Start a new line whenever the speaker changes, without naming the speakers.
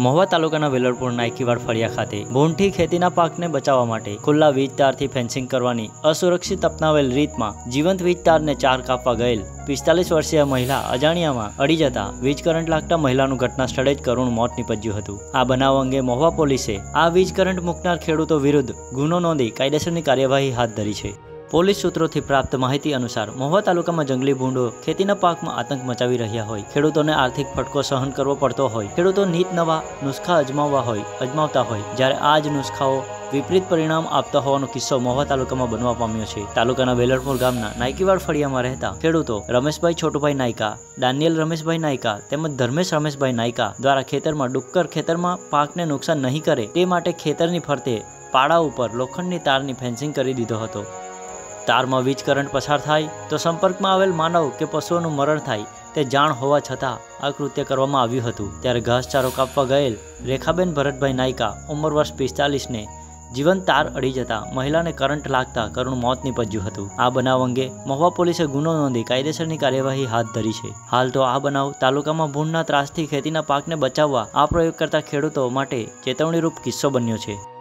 મહુવા તાલુકાના વેલરપુર નાયકીવાડ ફળિયા ખાતે ભૂંડથી ખેતીના પાકને બચાવવા માટે ખુલ્લા વીજ તારથી ફેન્સિંગ કરવાની અસુરક્ષિત અપનાવેલ રીતમાં જીવંત વીજ તારને 4 કાપવા ગયેલ 45 વર્ષીય મહિલા અજાણ્યામાં અડી જતા વીજ કરંટ લાગતા મહિલાનું ઘટના સ્થળે જ કરુણ મોત નીપજ્યું હતું। આ બનાવ અંગે મહુવા પોલીસે આ વીજ કરંટ મૂકનાર ખેડૂતો વિરુદ્ધ ગુનો નોંધી કાયદેસરની કાર્યવાહી હાથ ધરી છે। પોલીસ सूत्रों प्राप्त माहिती अनुसार महुआ तालुका में जंगली भूंडो खेतीना पाक में आतंक मचावी रह्या होय, खेडूतोने आर्थिक फटको सहन करवो पड़तो होय, खेडूतो नीत नवा नुस्खा अजमावता होय ज्यारे आ ज नुस्खाओ विपरीत परिणाम आपता होवानो किस्सो महुआ तालुका में बनवा पाम्यो छे। तालुकाना वेलरपुर गामना नायकीवाड फळियामां रहता खेडूतो रमेशभाई छोटुभाई नायका, दानियल रमेशभाई नायका तेमज धर्मेश रमेशभाई नायका द्वारा खेतरमां डुक्कर खेतरमां पाकने नुकसान नहीं करे ते माटे खेतरनी फरते पाड़ा उपर लोखंडनी तारनी फेन्सिंग करी दीधो हतो। तार में वीज करंट पसार थाय तो संपर्क में आवेल मानव के पशुओं मरण थाय ते जाण होवा छतां आ कृत्य करवामां आव्युं हतुं। त्यारे घासचारो कापवा गयेल रेखाबेन भरतभाई नायका उमर वर्ष 45 ने जीवंत तार अड़ी जता महिला ने करंट लागता करुण मौत निपज्युं हतुं। आ बनाव अंगे महुआ पोलीसे गुनो नोंधी कायदेसरनी कार्यवाही हाथ धरी छे। हाल तो आ बनाव तालुकामां भूंडना ત્રાસથી ખેતીના પાકને બચાવવા આ પ્રયોગ કરતા ખેડૂતો માટે ચેતવણીરૂપ કિસ્સો બન્યો છે।